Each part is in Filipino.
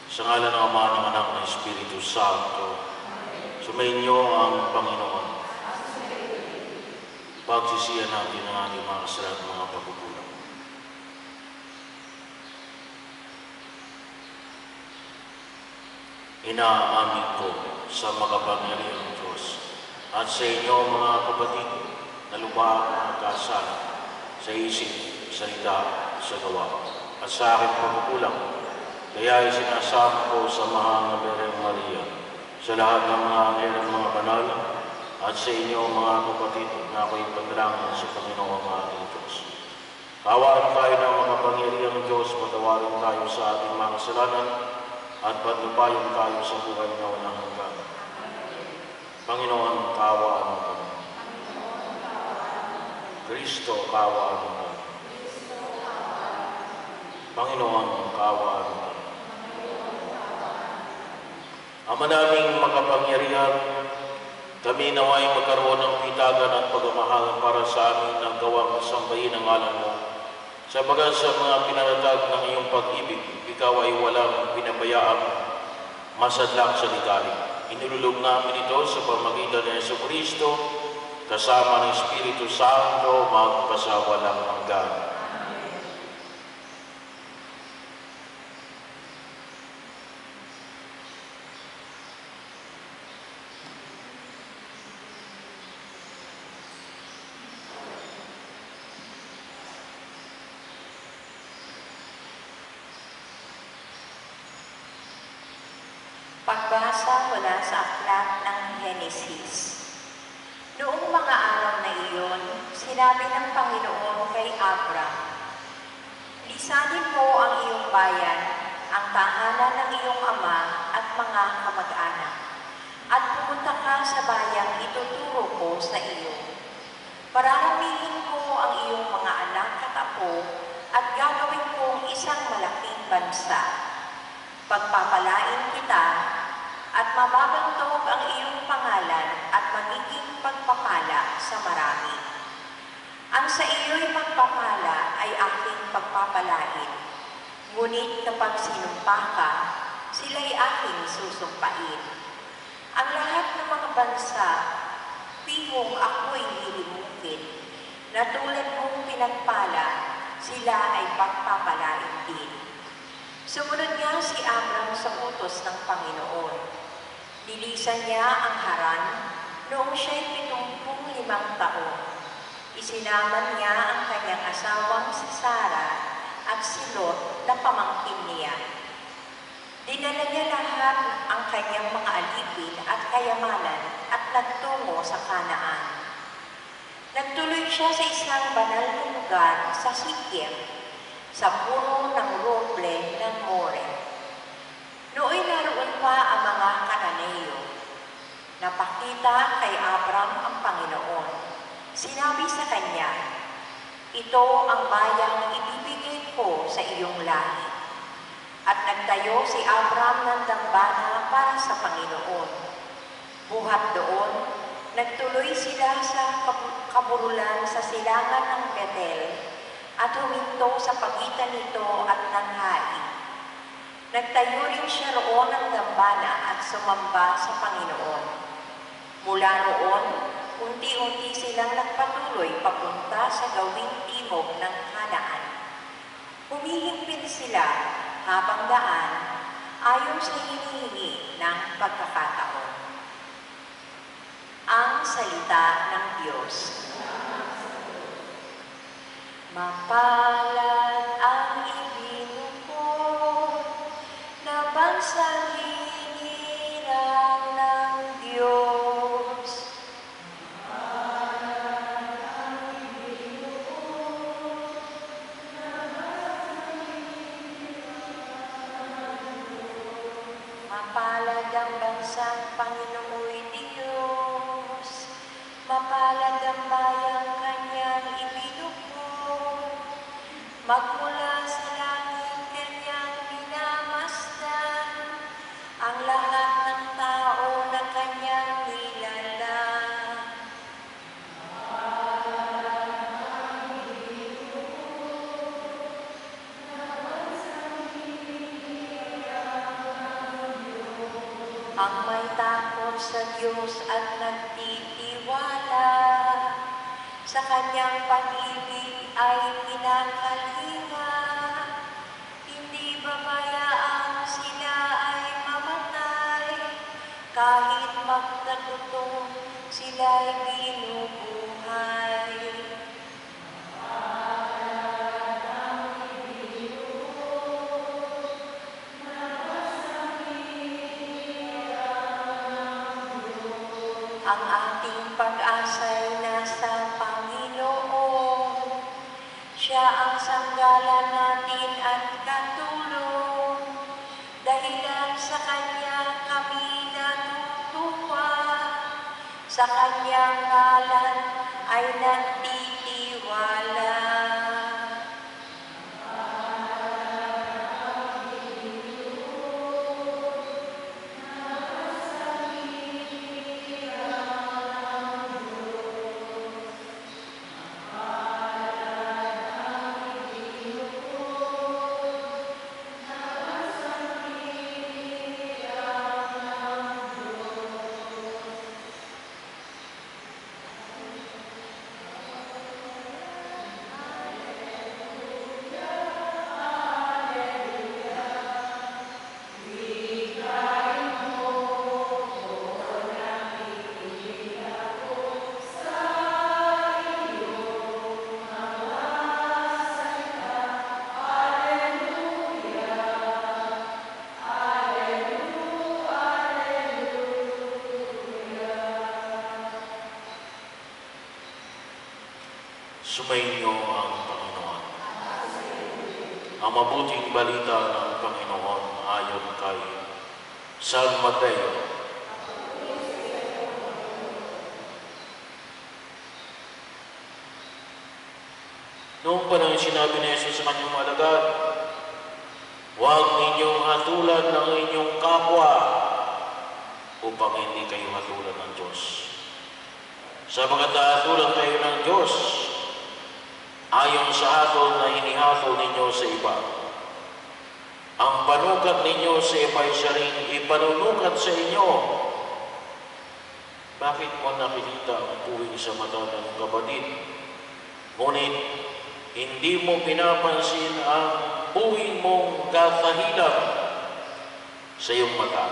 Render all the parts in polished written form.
Sa ngalan ng Ama, ng Anak, ng Espiritu Santo. Sumainyo ang Panginoon. Pagsisiyan natin ang ating mga kasalanan at mga pagkukulang. Inaamin ko sa makapangyarihang Diyos at sa inyo mga kapatid na lubha ang nagkasala sa isip, salita, sa gawa at sa aking pagkukulang. Kaya isinasama ko sa mahal na Birheng Maria, sa lahat ng mga anghel at mga banal, at sa inyo mga kapatid na ako'y panalangin sa Panginoong ating Diyos. Kaawaan tayo ng makapangyarihang Diyos, patawarin tayo sa ating mga kasalanan, at patnubayan tayo sa buhay na walang hanggan. Panginoon, kaawaan mo kami. Kristo, kaawaan mo kami. Panginoon, kaawaan mo kami. Ama naming makapangyarihan, kami naway magkaroon ng pitagan at pagmamahal para sa amin ang gawang sambahin ang ngalan mo. Sabagat sa mga pinanatag ng iyong pag-ibig, ikaw ay walang pinabayaang masadlak sa likali. Inululog namin ito sa pamagitan ng Jesucristo, kasama ng Espiritu Santo, magpasawalang hanggan. Pagbasa mula sa aklat ng Henesis. Noong mga araw na iyon, sinabi ng Panginoon kay Abram, "Lisanin mo ang iyong bayan, ang tahanan ng iyong ama at mga kamag-anak, at pumunta ka sa bayang ituturo ko sa iyo. Pararamihin ko ang iyong mga anak at apo at gagawin kong isang malaking bansa. Pagpapalain kita at mababantog ang iyong pangalan at magiging pagpapala sa marami. Ang sa iyo'y magpapala ay aking pagpapalain, ngunit kapag sinumpa ka, sila'y aking susumpain. Ang lahat ng mga bansa, pihong ako'y lilimukin, na tulad mong pinagpala, sila ay pagpapalain din." Sumunod nga si Abram sa utos ng Panginoon. Nilisan niya ang Haran noong siya'y 75 taon. Isinama niya ang kanyang asawang si Sarah at si Lot na pamangkin niya. Dinala niya lahat ang kanyang mga alipin at kayamanan at nagtungo sa Kanaan. Nagtuloy siya sa isang banal na lugar sa Sikem, sa puno ng roble ng More. Nooy naroon pa ang mga Kananeo. Napakita kay Abram ang Panginoon. Sinabi sa kanya, "Ito ang bayang ibibigay ko sa iyong lahi." At nagtayo si Abram ng dambana para sa Panginoon. Buhat doon, nagtuloy sila sa kaburulan sa silangan ng Betel, at huminto sa pagitan nito at ng Hai. Nagtayo rin siya roon ng dambana at sumamba sa Panginoon. Mula roon, unti-unti silang nagpatuloy papunta sa gawing timog ng Kanaan. Humihimpit sila habang daan ayon sa hinihingi ng pagkakataon. Ang salita ng Diyos. Mapalad ang ibinukod na bansang hinirang ng Diyos. Mapalad ang ibinukod na bansang hinirang ng Diyos. Mapalad ang bansang Panginoon Diyos. Mapalad ang bayang kanyang ibinukod. Magmula sa langit kanyang minamasdan ang lahat ng tao na kanyang nilalang. ang may takot sa Diyos at nagtitiwala. Sa kanyang pag-ibig ay pinakalinga. Hindi babayaan sila ay mamatay. Kahit magkatutong sila'y binubuhay. Ang ating pag-asa'y nasa Panginoon. Siya ang sanggalan natin at katulong. Dahilan sa Kanya kami natutuwa. Sa Kanyang ngalan ay nagtitiwala. Sumainyo ang Panginoon. Ang mabuting balita ng Panginoon ayon kay San Mateo. Noong panahon sinabi ni Jesus sa kanyang mga alagad, huwag ninyong hatulan ng inyong kapwa upang hindi kayo hatulan ng Diyos. Sapagat hatulan kayo ng Diyos ayon sa hatol na inihatol ninyo sa iba. Ang panukat ninyo sa iba ay siya rin ipanunukat sa inyo. Bakit mo nakikita ang tuwing sa mata ng kapatid? Ngunit hindi mo pinapansin ang buwing mong katahilan sa iyong mata.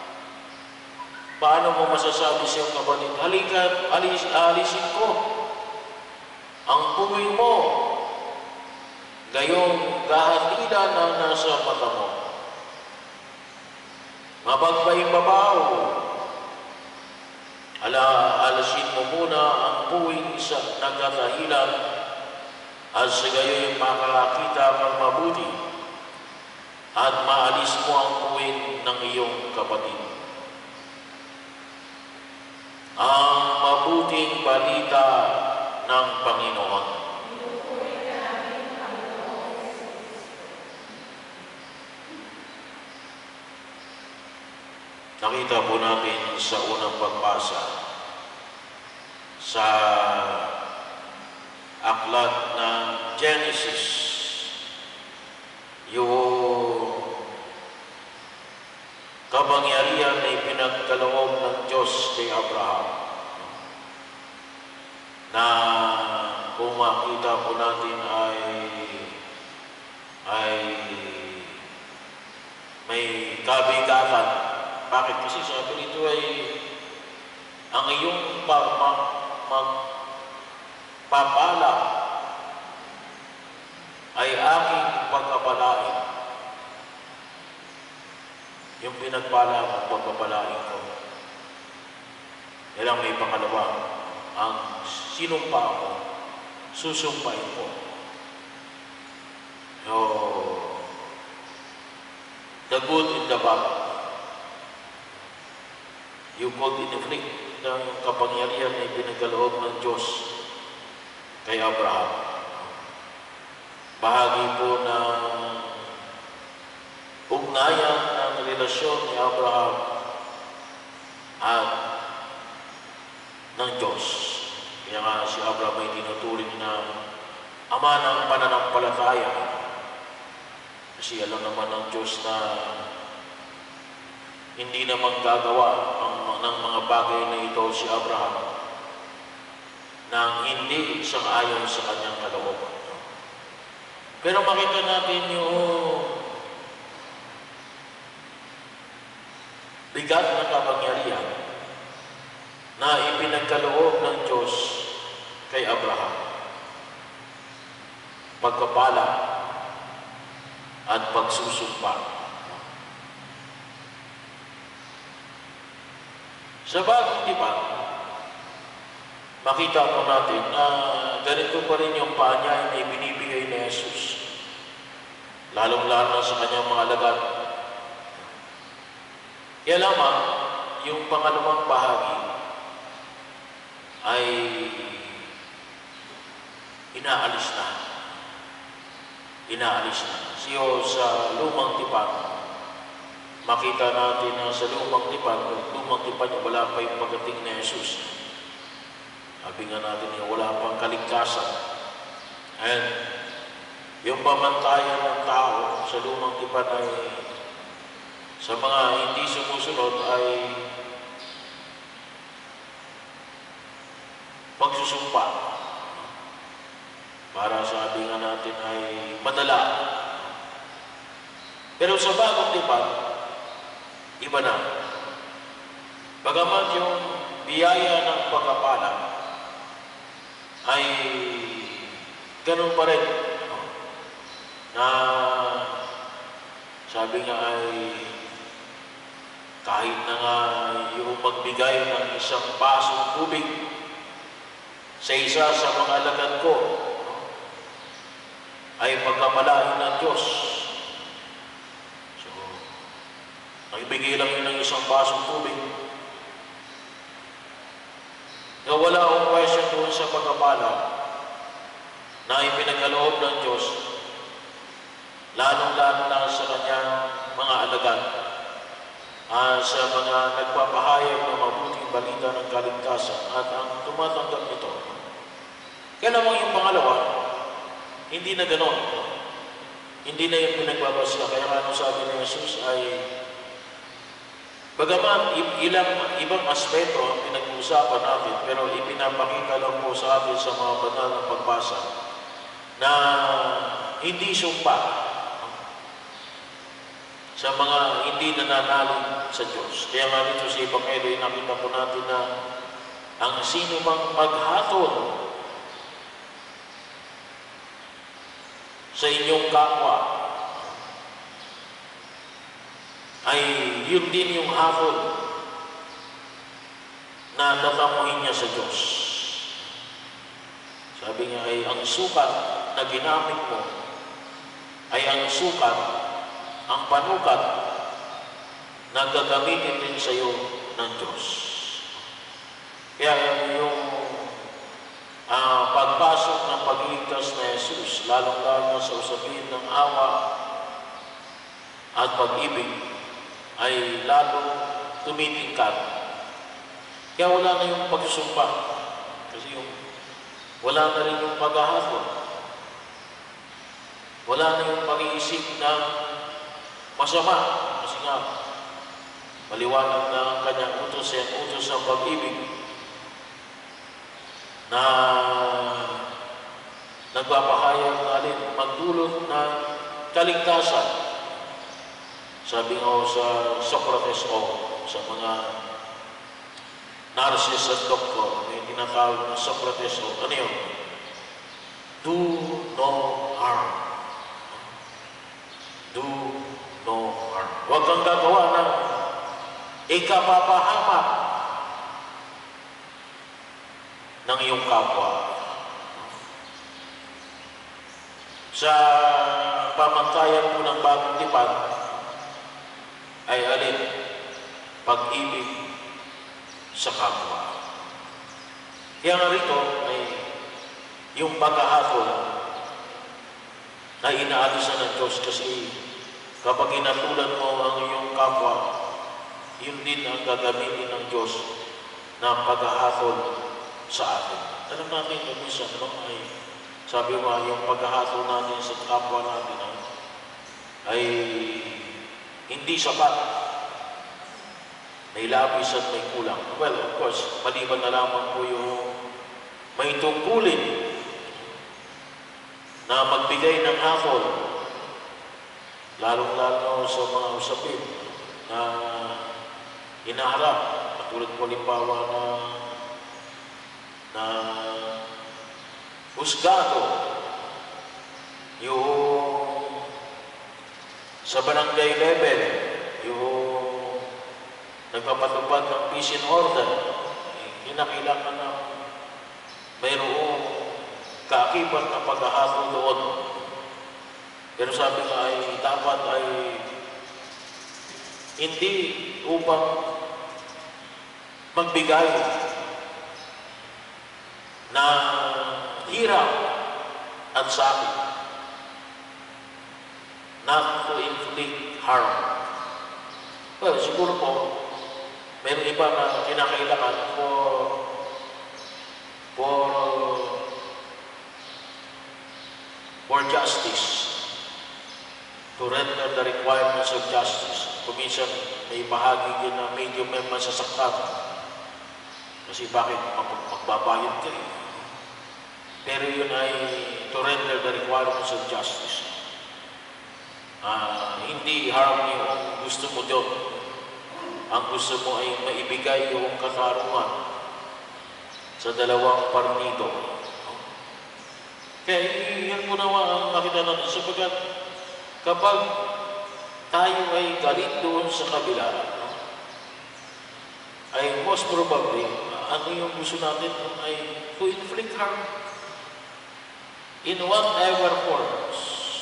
Paano mo masasabi sa iyong kapatid, halika't alisin ko ang buwing mo, gayong kahatilan na nasa mata mo. Mabagbaying babaw, alasin mo muna ang buwing sa nagkatahilan at sa gayoy makakakita kang mabuti at maalis mo ang buwing ng iyong kapatid. Ang mabuting balita ng Panginoon. Nakita po natin sa unang pagbasa sa aklat ng Genesis yung kapangyarihan na ipinagkaloob ng Diyos kay Abraham, na kung makita po natin ay may kabigatan. Bakit? Kasi sabi nito ay ang iyong magpapala ay aking pagpapalain. Yung pinagpala mo, pagpapalain ko. Yan ang may pangalawa. Ang sinumpa ko, susumpain ko. So, the good and the bad. You could inflict ng kapangyarihan na ipinagkaloob ng Diyos kay Abraham. Bahagi po ng ugnayan ng relasyon ni Abraham at ng Diyos. Kaya nga si Abraham ay tinuturing na ama ng pananampalataya. Kasi alam naman ng Diyos na hindi naman gagawa ng mga bagay na ito si Abraham nang hindi sang-ayon sa kanyang kalooban. Pero makita natin yung bigat na kapangyarihan na ipinagkaloob ng Diyos kay Abraham. Pagpapala at pagsusumpa. Sa bagong tipan, makita po natin na ganito pa rin yung paanyay na ibinibigay ni Jesus. Lalong-lalo na sa kanyang mga alagad. Kaya lamang, yung pangalawang bahagi ay inaalis na. Inaalis na. Siyo sa lumang tipan, makita natin na sa lumang tipan niya, wala pa yung pagdating ni Jesus. Sabi nga natin niya, wala pang kaligtasan. And yung pamantayan ng tao sa lumang tipan ay sa mga hindi sumusunod ay pagsusumpa. Para sabi nga natin ay madala. Pero sa bagong tipan, iba na. Bagamat yung biyaya ng pagkapala ay ganun pa rin. Na sabi nga ay kahit na nga yung magbigay ng isang basong tubig sa isa sa mga alagad ko ay pagkamalain ng Diyos. Nagbigay lang yun ng isang basong tubig. Na wala akong question doon sa pagkapala na ipinagkaloob ng Diyos, lalong-lalo na sa kanyang mga alagad, sa mga nagpapahayag ng mabuting balita ng kaligtasan at ang tumatanggap nito. Kaya naman yung pangalawa, hindi na ganon. Hindi na yung pinagbabasya. Kaya ano sabi ni Jesus ay bagaman ibang aspeto ang pinag-uusapan natin, pero ipinapakita lang po sa atin sa mga banal na pagbasa na hindi sumpa sa mga hindi nananalig sa Diyos. Kaya nga dito sa Ebanghelyo, nakita po natin na ang sino mang maghatol sa inyong kapwa ay yun din yung hatol na tatamuhin niya sa Diyos. Sabi niya ay ang sukat na ginamit mo ay ang sukat, ang panukat na gagamitin din sa iyo ng Diyos. Kaya yung pagpasok ng pag-iligtas na Jesus, lalong-lalo sa usapin ng awa at pag-ibig, ay lalong tumitingkad. Kaya wala na yung pagsusumpa. Kasi wala na rin yung paghahatol. Wala na yung pag-iisip na masama. Kasi nga, maliwanag na ang kanyang utos ng pag-ibig na nagpapahayag na rin magdulot ng kaligtasan. Sabi nga sa Socrates sa mga Narcissus at Doctor, may tinatawag na Socrates ano yun? Do no harm. Do no harm. Huwag kang gagawa ng ikapapahamak ng iyong kapwa. Sa pamantayan po ng bagong tipan, ay alin? Pag-ibig sa kapwa. Kaya nga rito ay yung paghahatol na inaalis na ng Diyos kasi kapag inatulan mo ang iyong kapwa, yun din ang gagamitin ng Diyos na paghahatol sa atin. Alam natin kung minsan ay sabi mo yung paghahatol natin sa kapwa natin ay hindi sapat may labis at may kulang. Well, of course, maliban na lamang po yung may tungkulin na magbigay ng hatol, lalong-lalo sa mga usapin na hinaharap, katulad po halimbawa na husgado, yung sa barangay level, yung nagpapatupad ng peace and order, kinakailangan na mayroong kaakibat na paghahatol doon. Pero sabi nga ay dapat ay hindi upang magbigay na hirap at sakit, not to inflict harm. Well, siguro po, mayroong iba na kinakailangan for justice, to render the requirements of justice. Kuminsan may bahagi din na medyo may masasaktan. Kasi bakit magbabayad kayo? Pero yun ay to render the requirements of justice. Hindi harm yung gusto mo doon. Ang gusto mo ay maibigay yung katarungan sa dalawang partido. Kaya yan po naman ang makita natin sapagkat kapag tayo ay galit doon sa kabila, ay most probably, ano yung gusto natin ay to inflict harm in whatever forms.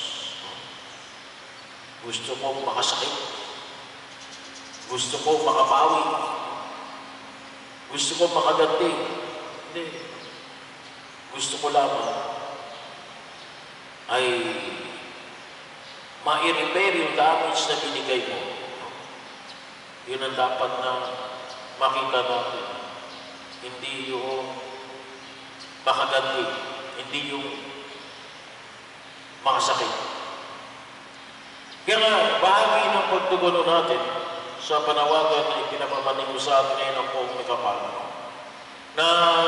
Gusto mo makasakit, gusto ko makabawi, gusto ko makaganti. Hindi. Gusto ko lamang ay ma-repair yung damage na binigay mo. Yun ang dapat na makita natin. Hindi yung makaganti, hindi yung makasakit. Kaya nga, bahagi ng pagtugulo natin sa panawagan na ipinapamanig ko sa atin ngayon ang Poong Mikapal, na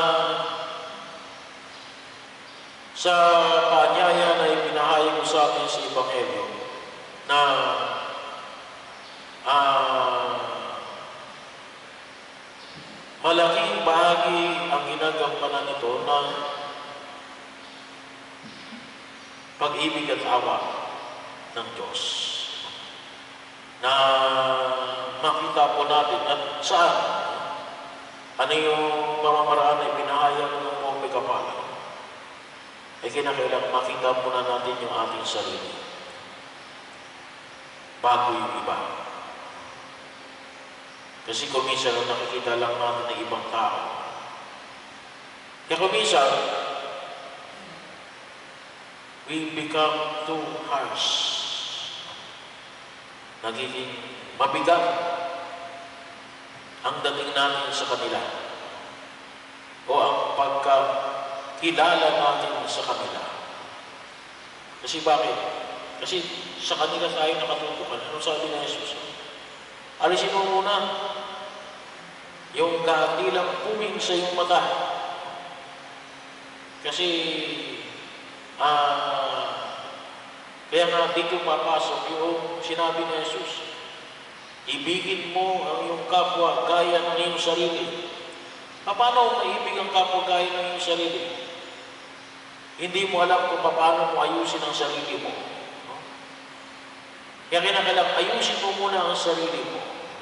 sa paanyaya na ipinahayag ko sa atin sa Ebanghelyo, na malaking bahagi ang ginagampanan nito ng pag-ibig at awa ng Diyos. Na makita po natin at saan, ano yung pamamaraan na ipinahayag ng Poong Mikapal, ay kinakailangan makita muna natin yung ating sarili bago yung iba. Kasi kuminsan nakikita lang natin ng ibang tao. Kaya kuminsan, we become too harsh. Nagiging mabigat ang dating natin sa kanila o ang pagkakilala natin sa kanila. Kasi bakit? Kasi sa kanila tayo nakatutukan. Ano sabi ng Jesus? Alisin mo muna yung kakilang puming sa iyong mata. Kasi kaya nga dito papasok yung sinabi ni Jesus, ibigin mo ang iyong kapwa gaya ng iyong sarili. Paano maibig ang kapwa gaya ng iyong sarili? Hindi mo alam kung paano mo ayusin ang sarili mo. Kaya kinakailangan ayusin mo muna ang sarili mo.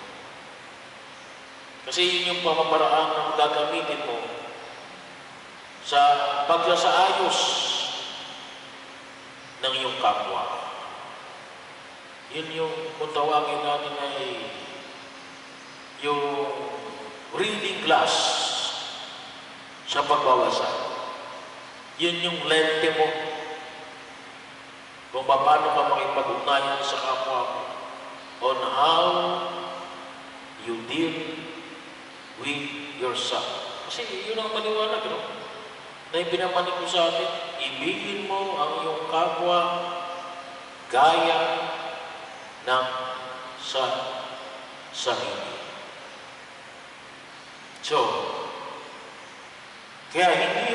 Kasi yun yung pamamaraan na gagamitin mo sa pagsasaayos ng iyong kapwa. Yun yung kung tawagin natin ay yung reading class sa pagbawasan. Yun yung lente mo kung paano ka makipag-ugnayan sa kapwa mo on how you deal with yourself. Kasi yun ang maliwanag, no? Na ipinamanig ko sa atin, ibigin mo ang iyong kapwa gaya ng sa sarili. So, kaya hindi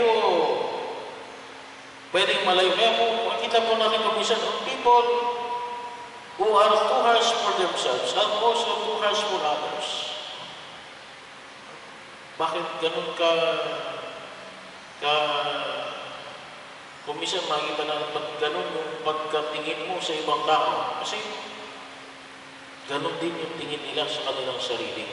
pwedeng malayo. Kaya kung makita po natin kumisan, people who are too harsh for themselves are also too harsh for others. Bakit ganun ka kumisan makikita natin pag ganun yung pagkatingin mo sa ibang tao? Kasi ganun din yung tingin nila sa kanilang sarili.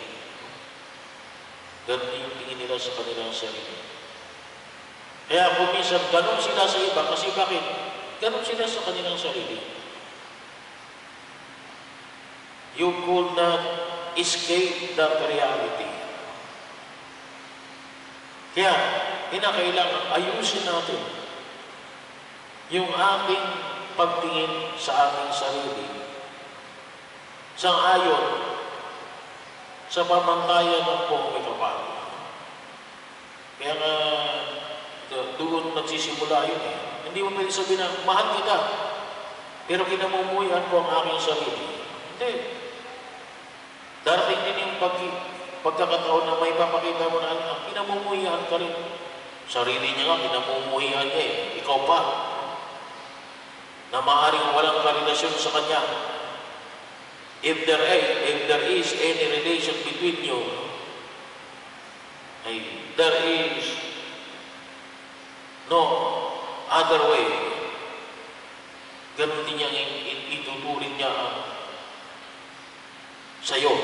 Ganun din yung tingin nila sa kanilang sarili. Kaya kung minsan, ganun sila sa iba, kasi bakit? Ganun sila sa kanilang sarili. You could not escape that reality. Kaya, kinakailangan ayusin natin yung ating pagtingin sa ating sarili sang-ayon sa pamantayan ng buong may kapal. Kaya nga, doon nagsisimula yun eh. Hindi mo pwede sabihin na, mahal kita, pero kinamumuyan ko ang aking sarili. Hindi. Darating din yung pagkakataon na may papakita mo na kinamumuyan ka rin. Sarili niya nga, kinamumuyan niya eh. Ikaw pa. Na maaaring walang karelasyon sa kanya. If there is any relation between you, there is no other way. Ganun din niya ituturing niya sa'yo.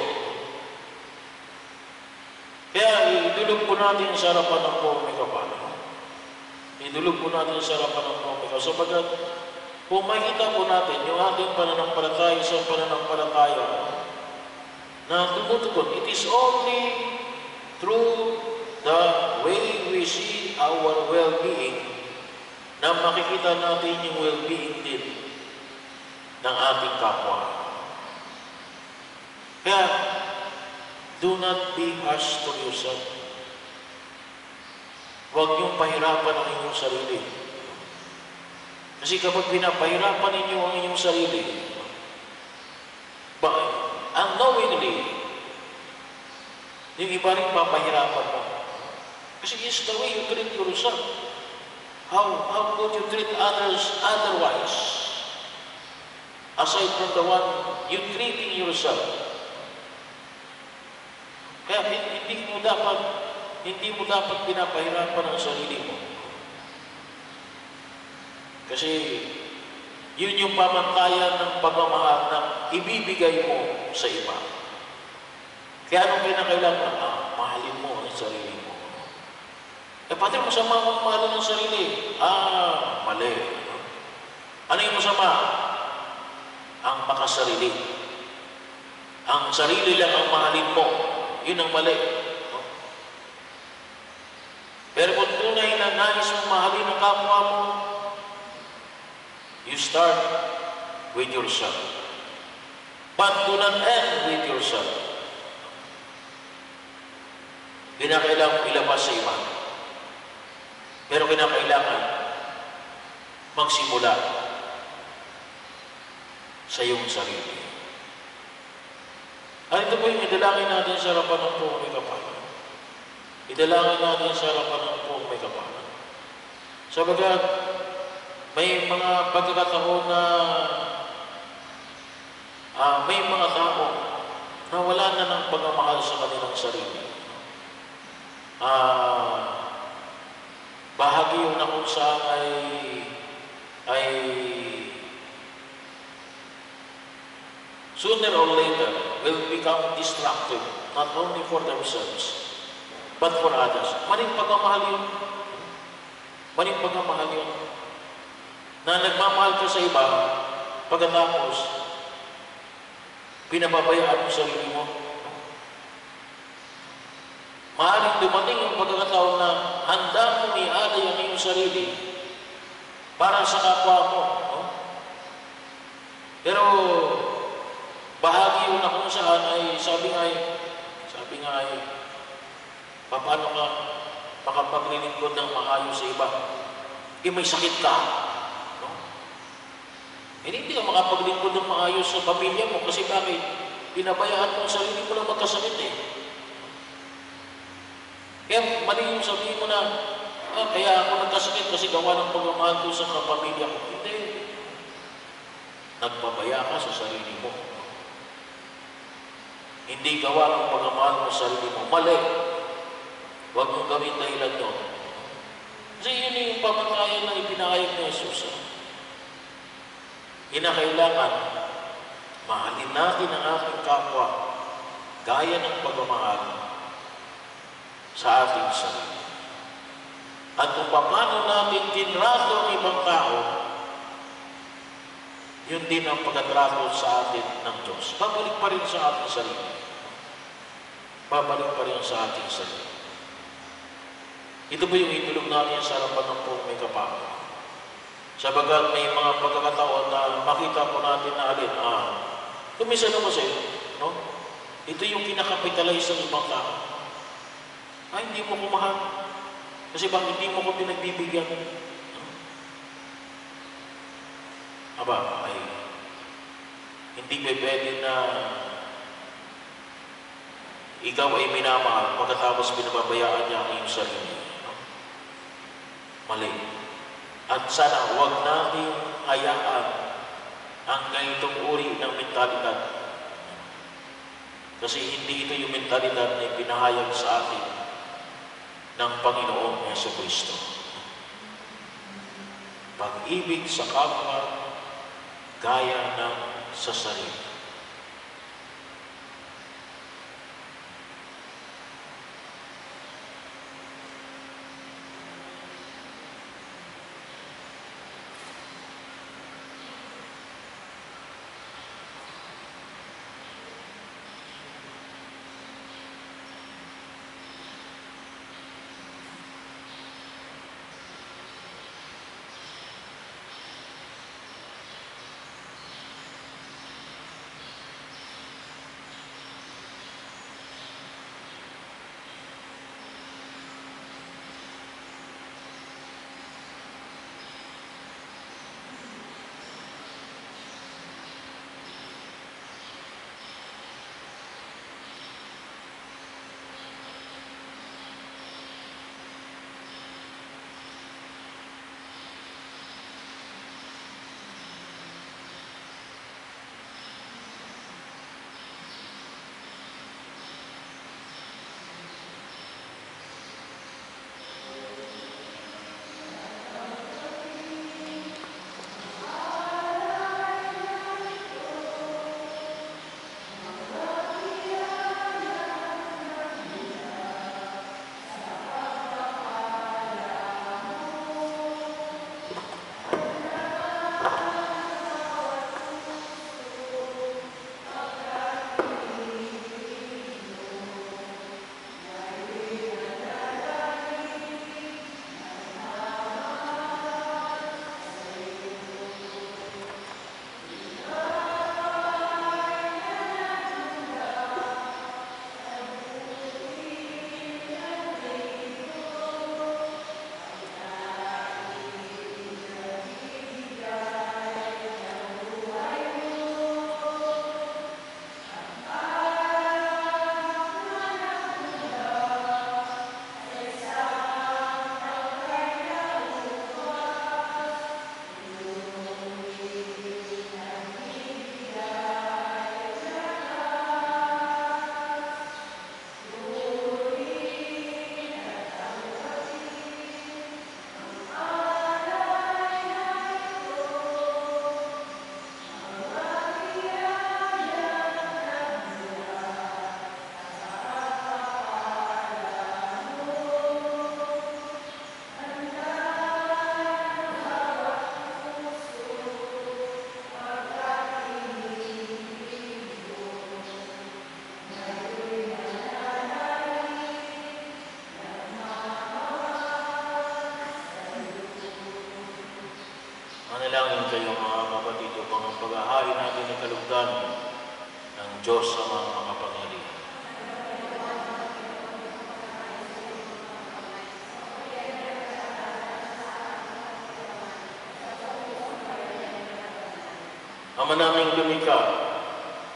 Kaya idulog po natin sa harapan ng buong may kapal. Idulog po natin sa harapan ng buong may kapal. Sabagat kung makita po natin yung ating pananampalataya sa pananampalataya na tumutugon, it is only through the way we see our well-being na makikita natin yung well-being din ng ating kapwa. Kaya, do not be harsh to yourself. Huwag niyong pahirapan ang inyong sarili. Kasi kapag pinapahirapan ninyo ang inyong sarili, unknowingly, yung iba rin papahirapan mo. Kasi it's the way you treat yourself. How could you treat others otherwise? Aside from the one you treating yourself. Kaya hindi mo dapat pinapahirapan ang sarili mo. Kasi yun yung pamantayan ng pagmamahal na ibibigay mo sa iba. Kaya anong kinakailangan? Mahalin mo ang sarili mo. Pati masama kung mahalin ang sarili. Mali. Ano yung masama? Ang makasarili. Ang sarili lang ang mahalin mo. Yun ang mali. Pero kung tunay na nais mong mahalin ang kapwa mo, you start with yourself. But do not end with yourself. Kinakailangan ilabas sa iba. Pero kinakailangan magsimula sa iyong sarili. At ito po yung idalangin natin sa harapan ng buong may kapal. Idalangin natin sa harapan ng buong may kapal. Sabagat may mga pagkakataon na may mga tao na wala na ng pagmamahal sa kanilang sarili. Bahagi yun na kung saan ay sooner or later will become destructive, not only for themselves, but for others. Maling pagmamahal yun. Maling pagmamahal yun. Na nagmamahal ka sa iba, pagkatapos, pinababayaan mo sarili mo. Maaaring dumating yung pagkakataon na handa mong ialay ang iyong sarili para sa kapwa mo. No? Pero, bahagi yun na kung saan ay, sabi nga ay, paano ka makapaglilingkod ng maayos sa iba? May sakit ka. No? Hindi ka makapaglingkod ng maayos sa pamilya mo kasi bakit? Pinabayaan mo ang sarili mo lang magkasakit eh. Kaya mali yung sabihin mo na, kaya ako nagkasakit kasi gawa ng pagmamahal ko sa kapamilya ko. Hindi. Nagpabaya ka sa sarili mo. Hindi gawa ng pagmamahal mo sa sarili mo. Mali. Huwag mong gawin dahilan yun. Kasi yun yung pamantayan na ipinahayag ni Jesus. Kinakailangan, mahalin natin ang ating kapwa gaya ng pagmamahal sa ating sarili. At kung paano natin tinrato ang ibang tao, yun din ang pagkatrato sa atin ng Diyos. Babalik pa rin sa ating sarili. Babalik pa rin sa ating sarili. Ito ba yung itulog natin sa harapan ng pong may kapal? Sabagat may mga pagkakataon na makita po natin na alin, kumisa na kasi, no? Ito yung kinakapitalize ng ibang tao. Hindi mo kumahal. Kasi bakit hindi mo ko pinagbibigyan? Hindi pwede na ikaw ay minamahal pagkatapos pinababayaan niya ang iyong sarili. No? Mali. At sana huwag natin hayaan ang ganitong uri ng mentalidad. Kasi hindi ito yung mentalidad na ipinahayag sa atin ng Panginoong Jesucristo. Pag-ibig sa kapwa, gaya ng sa sarili. Manalangin kayo mga kapatid upang ang pag-ahain natin ng kalugdan ng Diyos sa mga makapangyarihan. Ama naming lumikha,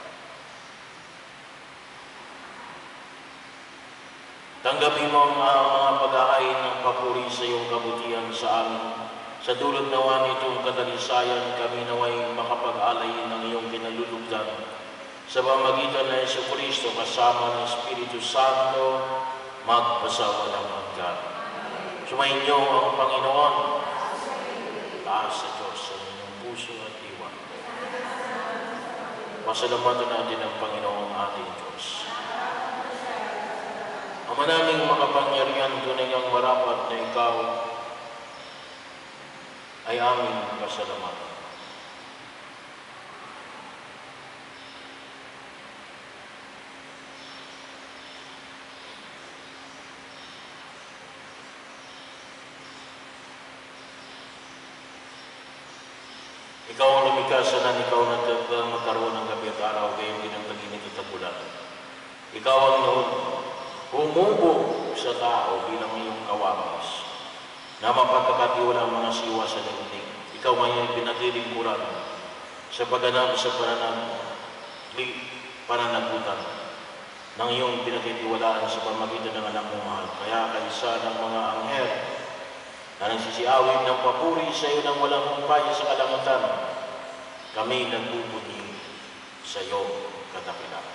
tanggapin mo ang papuri sa iyong kabutihan sa amin. Sa dulot nawa nitong kadalisayan, kami naway makapag-alay ng iyong kinalulugdan. Sa pamamagitan ng Jesucristo kasama ng Espiritu Santo, magpasawalang hanggan. Sumainyo ang Panginoon. Taas sa Diyos sa inyong puso at diwa. Pasalamatan natin ang Panginoong ating Diyos. Ama naming makapangyarihan, tunay ang marapat na ikaw ay aming pasalamatan. Ikaw ang lumikha sa nan, ikaw na magkaroon ng gabi at araw, gayon din ang tag-init at tagulan. Ikaw ang noon humubog sa tao bilang iyong kawamis, na mapagkakatiwala ang mga siwa sa daigdig. Ikaw ngayon pinaglilingkuran sa pagganap sa pananagutan ng iyong pinagtitiwalaan sa pamamagitan ng anak mong mahal. Kaya kaysa ng mga anghel na nagsisiawin ng papuri sa iyo ng walang humpay sa kalangitan, kami nagbubunyi sa iyo kadakilaan.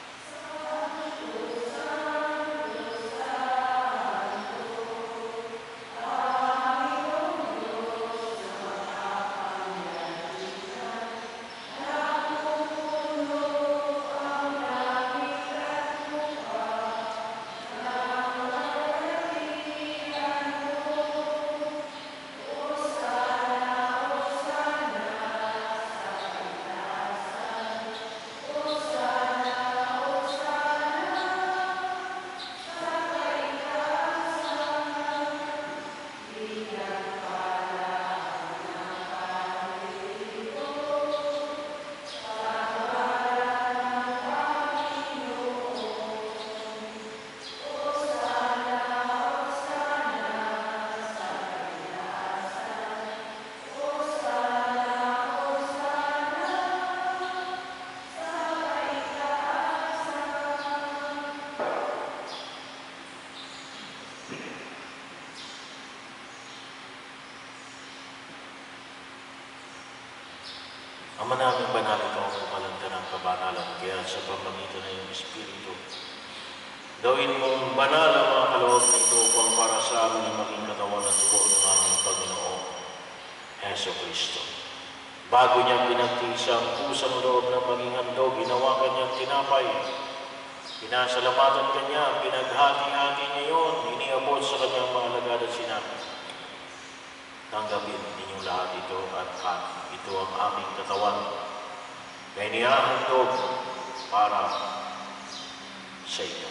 Ama namin banal, ikaw ang kumalanda ng kabanalan, kaya sa pamamagitan ng iyong Espiritu, gawin mong banal ang mga kaloob na ito upang para sa amin ay maging katawan at dugo ng aming Panginoong Jesucristo. Bago niya pinagtiis ang pusang loob na maging handog, ginawakan niyang tinapay. Pinasalamatan kanya, pinaghati-hati niya yun, iniabot sa kanyang mga alagad at sinabi, tanggapin ninyong lahat ito at ito ang aming katawan na inihahandog para sa inyo.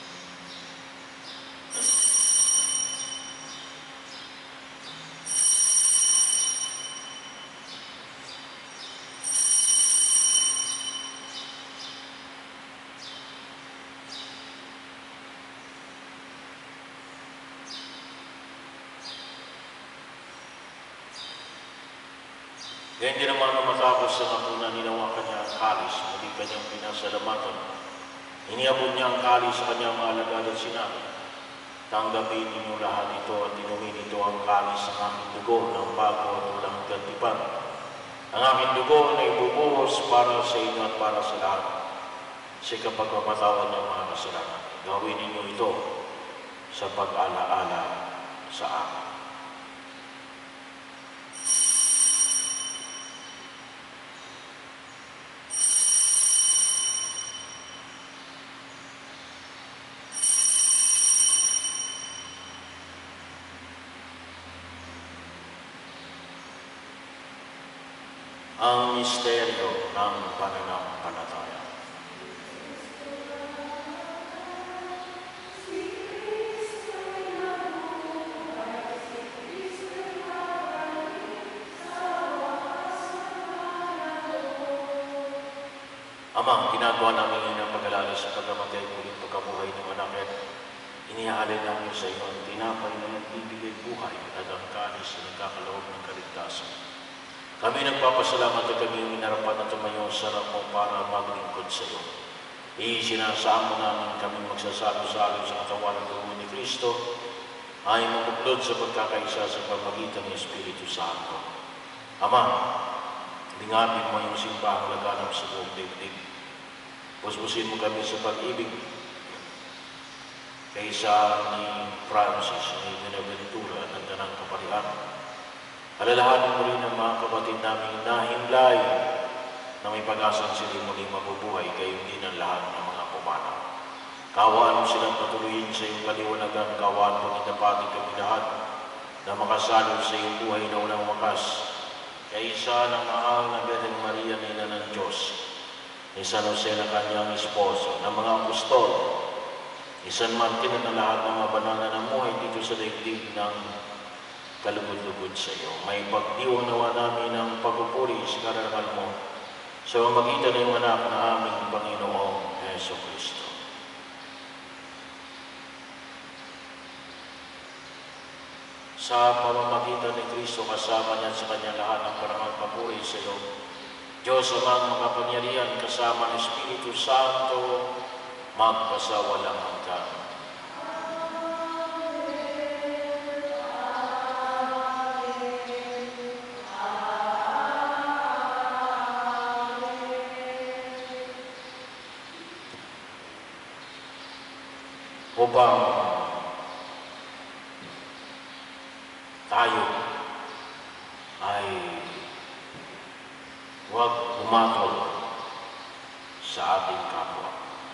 Ganyan din naman nung matapos sa hapunan, ninawakan niya ang kalis, muli kanyang pinasalamatan. Iniabot niya ang kalis sa kanyang mga alagad at sinabi, tanggapin ninyo lahat ito at inumin ito ang kalis ng aking dugo ng bago at walang gantipan. Ang aking dugo na ibubuhos para sa inyo at para sa lahat. Sa kapagpapatawad ng mga kasalanan, gawin ninyo ito sa pag-alaala sa akin. Ang misteryo ng pananampalataya. Ama, ginagawa namin yun ang pag-alala sa pagkamatay muling pagkabuhay ng anak at inihalin namin sa iyo ang tinapay na nagbibigay buhay at ang kalis na nagkakaloob ng kaligtasan. Kami nagpapasalamat at kami minarapat na tumayo sa harap mo para maglingkod sa iyo. Isinasamo namin kami magsasalo-salo sa katawan ng dugo ni Kristo ay mabuklod sa pagkakaisa sa pamagitan ng Espiritu Santo. Ama, lingapin mo yung simbahang laganap sa buong daigdig. Puspusin mo kami sa pag-ibig kaysa ni Francis, ni Buenaventura at ang Tanang Kaparian. Alalahanin mo rin ang mga kapatid naming nahimlay na may pag-asang sila muli mabubuhay, gayon din ang lahat ng mga pumanaw. Kawaan mo silang patuloyin sa iyong kaliwanagan, kawaan mo nitapagin kami lahat na makasalo sa iyong buhay na walang wakas. Kaysa ng mahal na Birhen Maria na Ina ng Diyos, ni San Jose na kanyang esposo, ng mga apostol, ni San Martin at ng lahat ng mga banal na namuhay dito sa daigdig ng kalugod-lugod sa iyo. May pagdiwang nawa namin ang pagpupuri sa karangal mo sa pamamagitan ng iyong anak na aming Panginoong Heso Kristo. Sa pamamagitan ni Kristo kasama niya sa kanya lahat ng parangal papuri sa iyo, Diyos amang makapangyarihan kasama ng Espiritu Santo, magpasawalang hanggan. Upang tayo ay huwag umatol sa ating kapwa.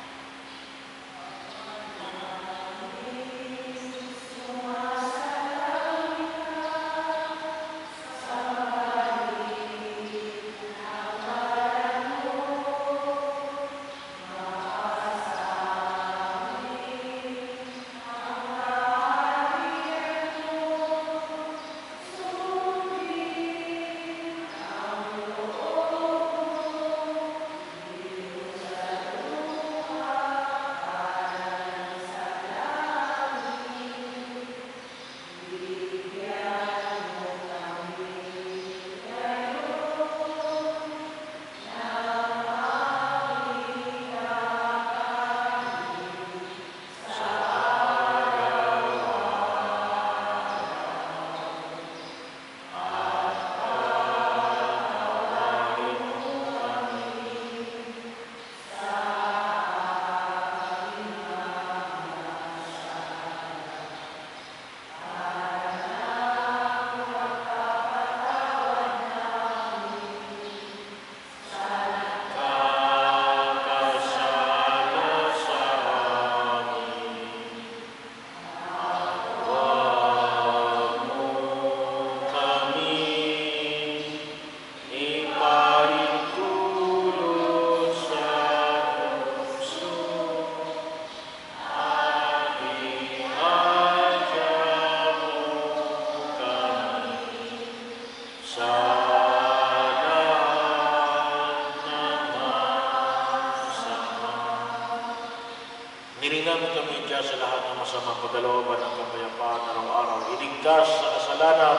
Niringan kami dyan sa lahat ng masamang pagkalooban ng kapayapaan araw-araw, iligtas sa kasalanan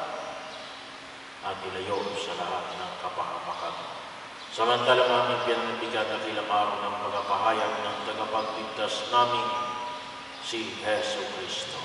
at ilayo sa lahat ng kapahamakan. Samantalang aming pinanbigan at ilang araw ng pagpapahayag ng tagapagligtas namin, si Heso Kristo.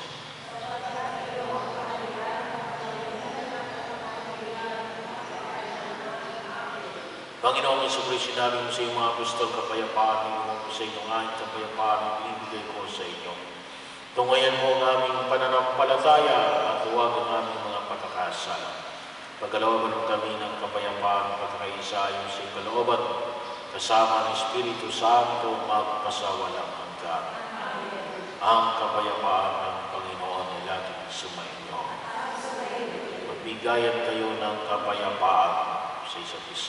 Panginoong Jesucristo, sinabi mo sa iyong mga apostol, kapayapaan mo sa inyong aking kapayapaan ang ibigay ko sa inyo. Tungayan mo ang aming pananampalataya at huwag ang aming mga pagkakasala. Pagkalooban mo kami ng kapayapaan, pagkakaisa ayon sa iyong kalooban, kasama ng Espiritu Santo, magpasawalang hanggan. Ang kapayapaan ng Panginoon ay laging sumainyo. Magbigayan kayo ng kapayapaan sa isa't isa.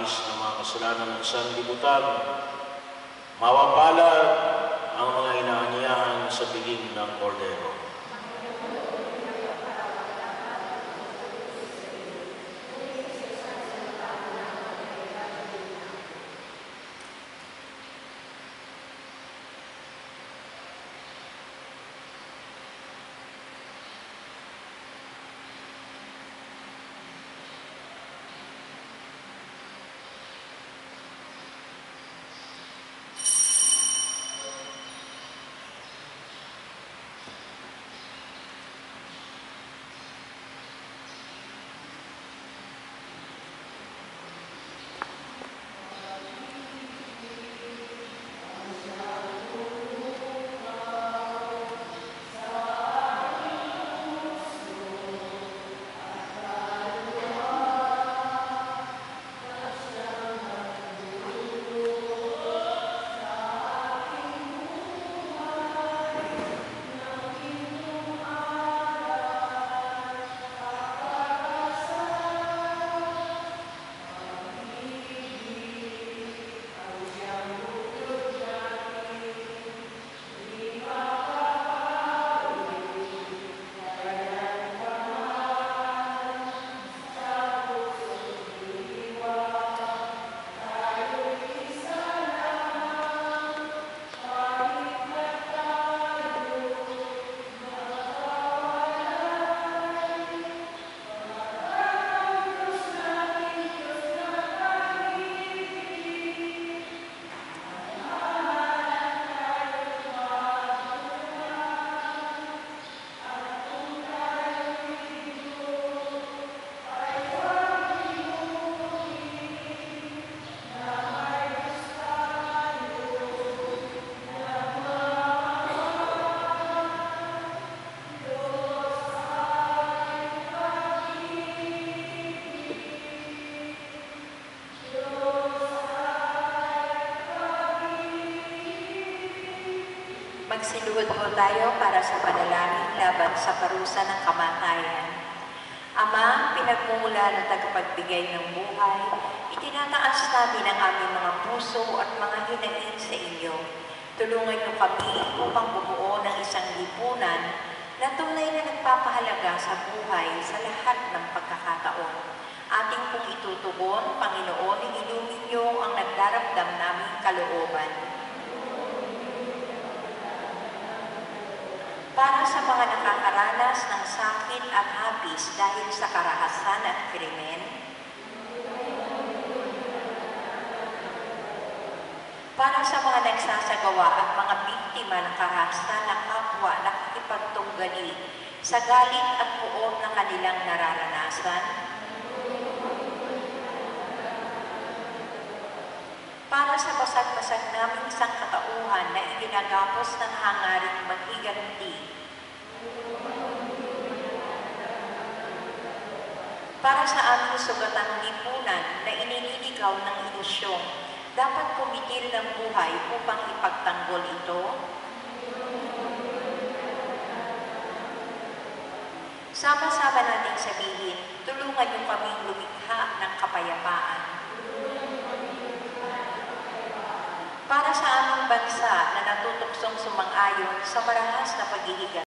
mag-aalis ng mga kasalanan ng isang libutan. Mapapalad ang mga inaanyayahan sa piling ng Kordero. Magsiluhod po tayo para sa panalangin laban sa parusa ng kamatayan. Ama, pinagmumula ng tagapagbigay ng buhay, itinataas namin ang aming mga puso at mga hinaing sa inyo. Tulungan niyo kami upang bumuo ng isang lipunan na tunay na nagpapahalaga sa buhay sa lahat ng pagkakataon. Ating pong itutugon, Panginoon, inumin niyo ang nagdaramdam naming kalooban. Para sa mga nakakaranas ng sakit at hapis dahil sa karahasan at krimen, para sa mga nagsasagawa at mga biktima ng karahasan na kapwa nakikipagtunggali sa galit at puot na kanilang nararanasan, para sa basag-basag naming sangkatauhan na iginagapos ng hangaring maghiganti, para sa aming sugatang lipunan na inililigaw ng ilusyong dapat pumitil ng buhay upang ipagtanggol ito, sama-sama nating sabihin, tulungan niyo kaming lumikha ng kapayapaan. Para sa aming bansa na natutuksong sumang-ayon sa marahas na paghihiganti,